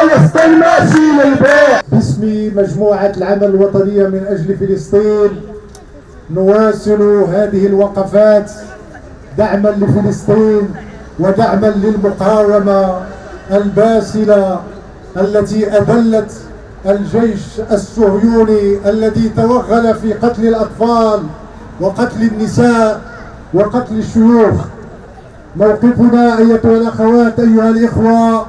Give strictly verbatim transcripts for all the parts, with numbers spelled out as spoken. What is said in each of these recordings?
فلسطين ماشي للبيع. باسم مجموعة العمل الوطنية من أجل فلسطين نواصل هذه الوقفات دعما لفلسطين ودعما للمقاومة الباسلة التي أذلت الجيش الصهيوني الذي توغل في قتل الأطفال وقتل النساء وقتل الشيوخ. موقفنا أيتها الأخوات أيها الإخوة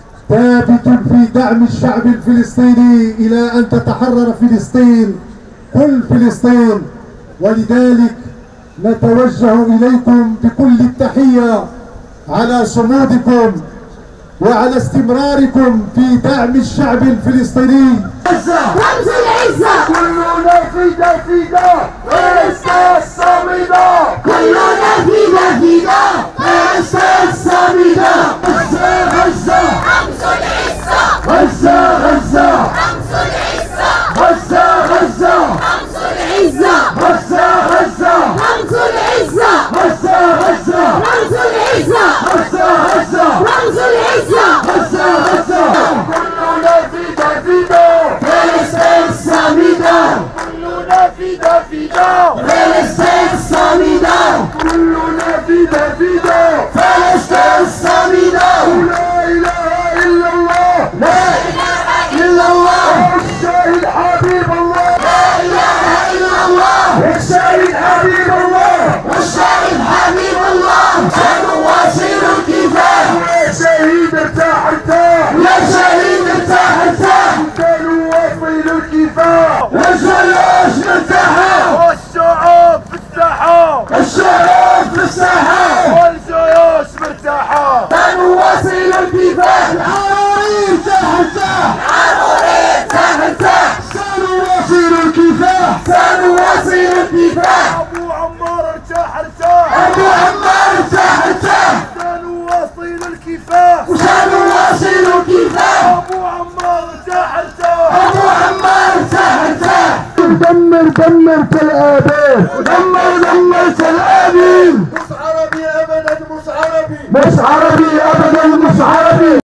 ثابت في دعم الشعب الفلسطيني إلى أن تتحرر فلسطين، كل فلسطين، ولذلك نتوجه إليكم بكل التحية على صمودكم وعلى استمراركم في دعم الشعب الفلسطيني. رمز العزة كلنا فدا فدا فلسطين صامدة، كلنا فدا فدا فلسطين صامدة. غزة غزة رمز العزة، غزة غزة رمز العزة، غزة غزة رمز العزة، غزة غزة رمز العزة، غزة غزة رمز العزة، غزة غزة رمز العزة، غزة غزة. كلنا فدا فدا فلسطين صامدة، كلنا فدا فدا فلسطين صامدة، كلنا فدا فدا فلسطين صامدة. لا إله إلا الله، لا إله إلا الله، الشهيد حبيب الله، لا إله إلا الله، الشهيد حبيب الله، والشهيد حبيب الله. سنواصل الكفاح، يا شهيد ارتاح ارتاح، يا شهيد ارتاح ارتاح. سنواصل الكفاح والجيوش مرتاحة، والشعوب في الساحة، الشعوب في الساحة، والجيوش مرتاحة. سنواصل الكفاح. العروري ارتاح ارتاح، العروري ارتاح ارتاح. سنواصل الكفاح، سنواصل الكفاح. أبو عمار ارتاح ارتاح، أبو عمار ارتاح ارتاح. سنواصل الكفاح، وسنواصل الكفاح. أبو عمار ارتاح ارتاح، أبو عمار ارتاح ارتاح. دمر دمر تل أبيب، دمر دمر تل أبيب. مش عربي أبدا، مش عربي، مش عربي أبدا، مش عربي.